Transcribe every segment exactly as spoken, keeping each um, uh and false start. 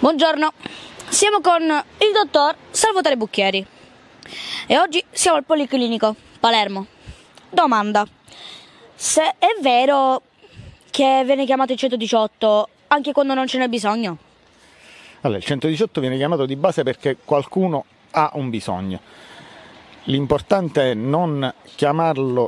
Buongiorno, siamo con il dottor Salvatore Bucchieri e oggi siamo al Policlinico Palermo. Domanda: se è vero che viene chiamato il centodiciotto anche quando non ce n'è bisogno? Allora, il centodiciotto viene chiamato di base perché qualcuno ha un bisogno. L'importante è non chiamarlo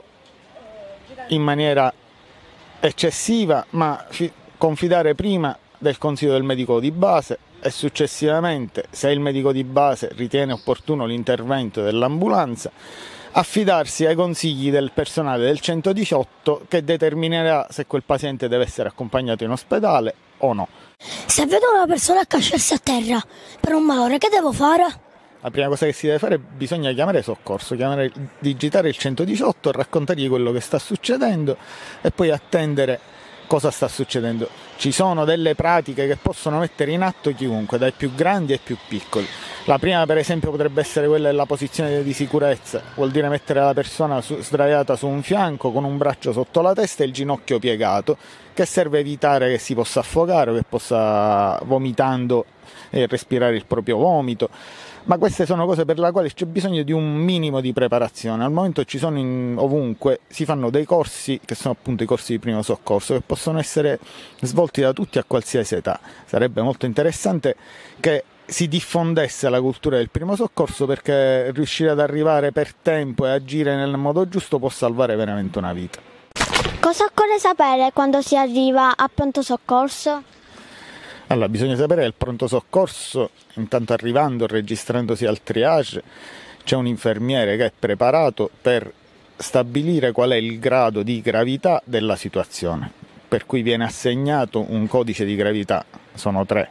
in maniera eccessiva, ma confidare prima del consiglio del medico di base e successivamente, se il medico di base ritiene opportuno l'intervento dell'ambulanza, affidarsi ai consigli del personale del centodiciotto che determinerà se quel paziente deve essere accompagnato in ospedale o no. Se vedo una persona cacciarsi a terra per un malore, che devo fare? La prima cosa che si deve fare è bisogna chiamare soccorso, chiamare, digitare il centodiciotto, raccontargli quello che sta succedendo e poi attendere cosa sta succedendo. Ci sono delle pratiche che possono mettere in atto chiunque, dai più grandi ai più piccoli. La prima, per esempio, potrebbe essere quella della posizione di sicurezza, vuol dire mettere la persona su, sdraiata su un fianco con un braccio sotto la testa e il ginocchio piegato, che serve a evitare che si possa affogare o che possa, vomitando, e respirare il proprio vomito. Ma queste sono cose per le quali c'è bisogno di un minimo di preparazione. Al momento ci sono in, ovunque, si fanno dei corsi che sono appunto i corsi di primo soccorso, che possono essere svolti da tutti a qualsiasi età. Sarebbe molto interessante che si diffondesse la cultura del primo soccorso, perché riuscire ad arrivare per tempo e agire nel modo giusto può salvare veramente una vita. Cosa occorre sapere quando si arriva a pronto soccorso? Allora, bisogna sapere che il pronto soccorso, intanto arrivando, registrandosi al triage, c'è un infermiere che è preparato per stabilire qual è il grado di gravità della situazione, per cui viene assegnato un codice di gravità, sono tre,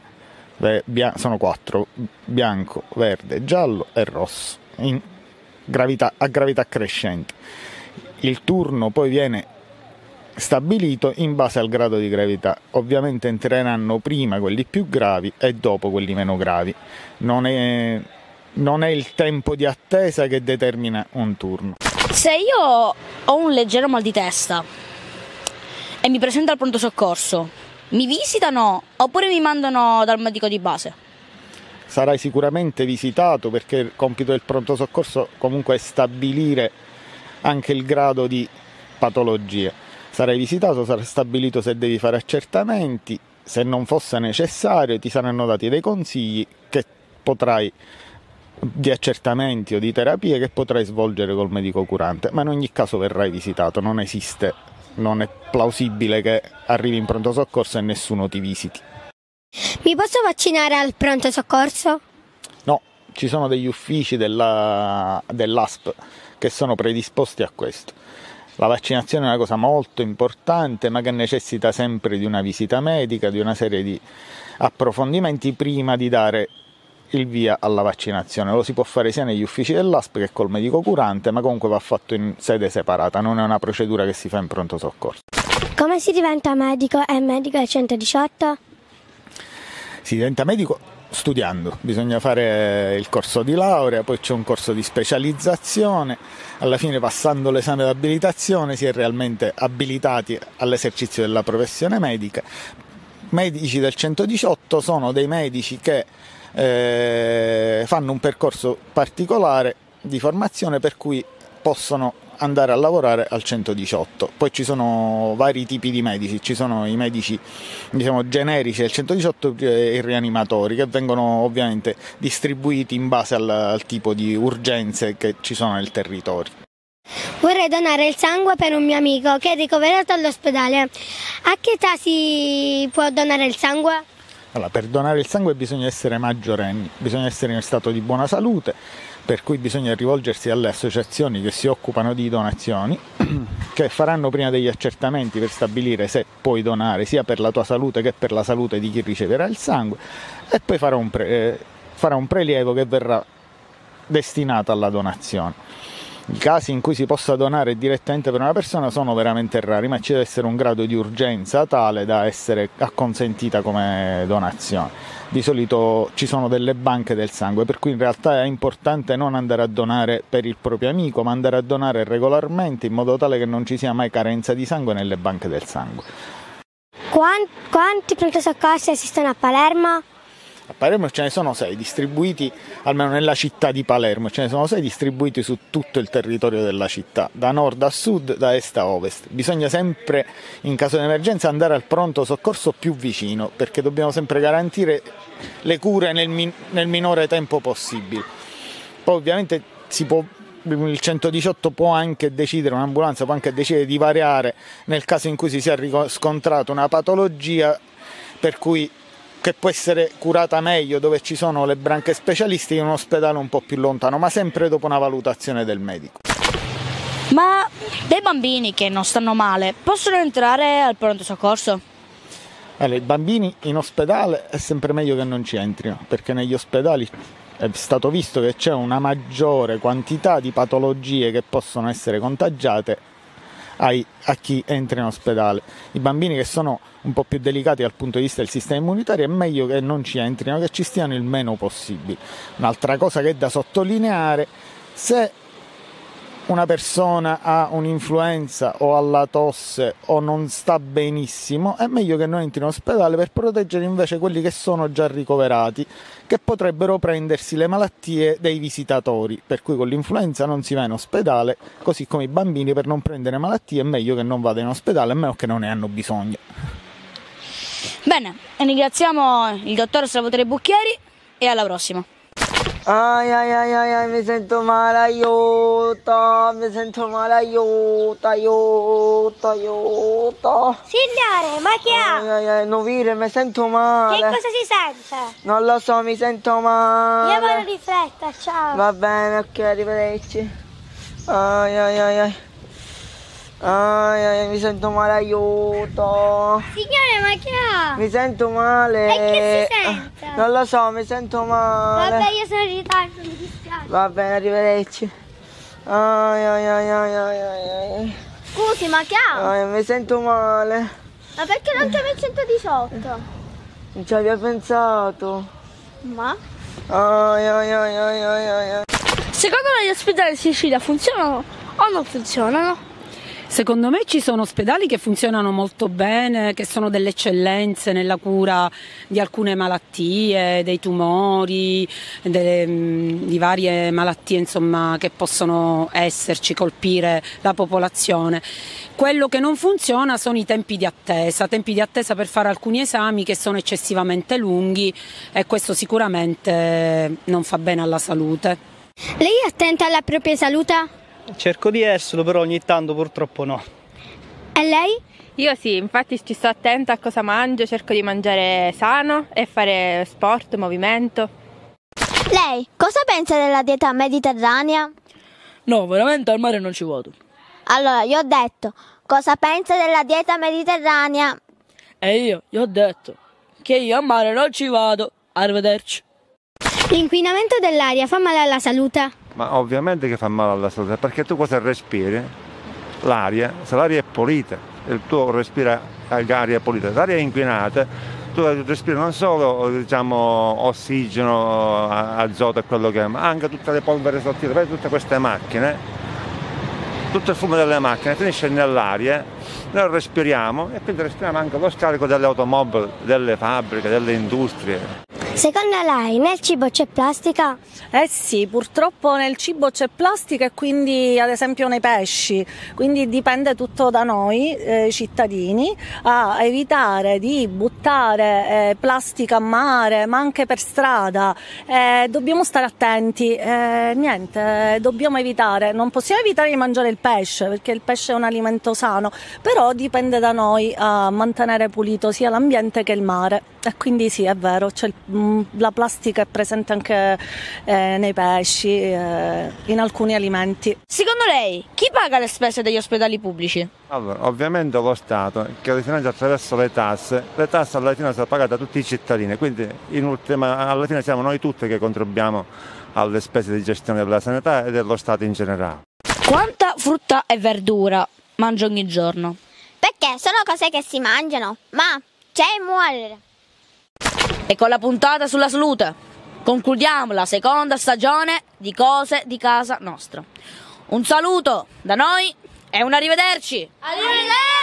sono quattro, bianco, verde, giallo e rosso, in gravità, a gravità crescente. Il turno poi viene stabilito in base al grado di gravità. Ovviamente entreranno prima quelli più gravi e dopo quelli meno gravi. Non è, non è il tempo di attesa che determina un turno. Se io ho un leggero mal di testa e mi presento al pronto soccorso, mi visitano oppure mi mandano dal medico di base? Sarai sicuramente visitato, perché il compito del pronto soccorso comunque è stabilire anche il grado di patologia. Sarai visitato, sarà stabilito se devi fare accertamenti, se non fosse necessario ti saranno dati dei consigli che potrai, di accertamenti o di terapie che potrai svolgere col medico curante, ma in ogni caso verrai visitato, non esiste, non è plausibile che arrivi in pronto soccorso e nessuno ti visiti. Mi posso vaccinare al pronto soccorso? No, ci sono degli uffici della, dell'A S P che sono predisposti a questo. La vaccinazione è una cosa molto importante, ma che necessita sempre di una visita medica, di una serie di approfondimenti prima di dare il via alla vaccinazione. Lo si può fare sia negli uffici dell'A S P che col medico curante, ma comunque va fatto in sede separata, non è una procedura che si fa in pronto soccorso. Come si diventa medico e medico del centodiciotto? Si diventa medico studiando, bisogna fare il corso di laurea, poi c'è un corso di specializzazione, alla fine passando l'esame di abilitazione si è realmente abilitati all'esercizio della professione medica. Medici del centodiciotto sono dei medici che eh, fanno un percorso particolare di formazione per cui possono andare a lavorare al centodiciotto. Poi ci sono vari tipi di medici, ci sono i medici, diciamo, generici del centodiciotto e i rianimatori, che vengono ovviamente distribuiti in base al, al tipo di urgenze che ci sono nel territorio. Vorrei donare il sangue per un mio amico che è ricoverato all'ospedale. A che età si può donare il sangue? Allora, per donare il sangue bisogna essere maggiorenni, bisogna essere in stato di buona salute, per cui bisogna rivolgersi alle associazioni che si occupano di donazioni, che faranno prima degli accertamenti per stabilire se puoi donare sia per la tua salute che per la salute di chi riceverà il sangue, e poi farà un, pre- eh, farà un prelievo che verrà destinato alla donazione. I casi in cui si possa donare direttamente per una persona sono veramente rari, ma ci deve essere un grado di urgenza tale da essere acconsentita come donazione. Di solito ci sono delle banche del sangue, per cui in realtà è importante non andare a donare per il proprio amico, ma andare a donare regolarmente in modo tale che non ci sia mai carenza di sangue nelle banche del sangue. Quanti, quanti pronto soccorsi esistono a Palermo? A Palermo ce ne sono sei distribuiti, almeno nella città di Palermo, ce ne sono sei distribuiti su tutto il territorio della città, da nord a sud, da est a ovest. Bisogna sempre, in caso di emergenza, andare al pronto soccorso più vicino, perché dobbiamo sempre garantire le cure nel, min- nel minore tempo possibile. Poi ovviamente si può, il centodiciotto può anche decidere, un'ambulanza può anche decidere di variare nel caso in cui si sia riscontrata una patologia per cui che può essere curata meglio, dove ci sono le branche specialistiche, in un ospedale un po' più lontano, ma sempre dopo una valutazione del medico. Ma dei bambini che non stanno male possono entrare al pronto soccorso? Allora, i bambini in ospedale è sempre meglio che non ci entrino, perché negli ospedali è stato visto che c'è una maggiore quantità di patologie che possono essere contagiate ai, a chi entra in ospedale. I bambini che sono un po' più delicati dal punto di vista del sistema immunitario è meglio che non ci entrino, che ci stiano il meno possibile. Un'altra cosa che è da sottolineare: se una persona ha un'influenza o ha la tosse o non sta benissimo, è meglio che non entri in ospedale, per proteggere invece quelli che sono già ricoverati, che potrebbero prendersi le malattie dei visitatori, per cui con l'influenza non si va in ospedale, così come i bambini, per non prendere malattie è meglio che non vada in ospedale, a meno che non ne hanno bisogno. Bene, ringraziamo il dottor Salvatore Bucchieri e alla prossima. Ai ai ai ai ai, mi sento male, aiuto, mi sento male, aiuto, aiuto, aiuto. Signore, ma che ha? Ai ai ai, Novire, mi sento male. Che cosa si sente? Non lo so, mi sento male. Io vado di fretta, ciao. Va bene, ok, arrivederci. Ai ai ai ai. Ai ai, mi sento male, aiuto. Signore, ma che ha? Mi sento male. E che si sente? Non lo so, mi sento male. Vabbè, io sono in ritardo, mi dispiace. Va bene, arrivederci. Ai ai ai ai ai ai ai. Scusi, ma che ha? Ai, mi sento male. Ma perché non c'è il centodiciotto? Non ci avevo pensato. Ma? Ai ai ai ai ai ai. Secondo lei gli ospedali in Sicilia funzionano o non funzionano? Secondo me ci sono ospedali che funzionano molto bene, che sono delle eccellenze nella cura di alcune malattie, dei tumori, delle, di varie malattie insomma, che possono esserci, colpire la popolazione. Quello che non funziona sono i tempi di attesa, tempi di attesa per fare alcuni esami che sono eccessivamente lunghi e questo sicuramente non fa bene alla salute. Lei è attenta alla propria salute? Cerco di esserlo, però ogni tanto purtroppo no. E lei? Io sì, infatti ci sto attenta a cosa mangio, cerco di mangiare sano e fare sport, movimento. Lei cosa pensa della dieta mediterranea? No, veramente al mare non ci vado. Allora, io ho detto, cosa pensa della dieta mediterranea? E io gli ho detto che io al mare non ci vado. Arrivederci. L'inquinamento dell'aria fa male alla salute? Ma ovviamente che fa male alla salute, perché tu cosa respiri? L'aria, se l'aria è pulita, il tuo respira aria pulita, se l'aria è inquinata, tu respiri non solo diciamo, ossigeno, azoto e quello che è, ma anche tutte le polveri sottili, vedi tutte queste macchine, tutto il fumo delle macchine finisce nell'aria, noi lo respiriamo e quindi respiriamo anche lo scarico delle automobili, delle fabbriche, delle industrie. Secondo lei nel cibo c'è plastica? Eh sì, purtroppo nel cibo c'è plastica e quindi ad esempio nei pesci, quindi dipende tutto da noi eh, cittadini a evitare di buttare eh, plastica a mare ma anche per strada, eh, dobbiamo stare attenti, eh, niente, dobbiamo evitare, non possiamo evitare di mangiare il pesce perché il pesce è un alimento sano, però dipende da noi a mantenere pulito sia l'ambiente che il mare e quindi sì è vero, c'è il la plastica è presente anche eh, nei pesci, eh, in alcuni alimenti. Secondo lei, chi paga le spese degli ospedali pubblici? Allora, ovviamente lo Stato, che li finanzia attraverso le tasse, le tasse alla fine sono pagate da tutti i cittadini, quindi in ultima, alla fine siamo noi tutti che contribuiamo alle spese di gestione della sanità e dello Stato in generale. Quanta frutta e verdura mangio ogni giorno? Perché sono cose che si mangiano, ma c'è il muore. E con la puntata sulla salute concludiamo la seconda stagione di Cose di Casa Nostra. Un saluto da noi e un arrivederci! Arrivederci!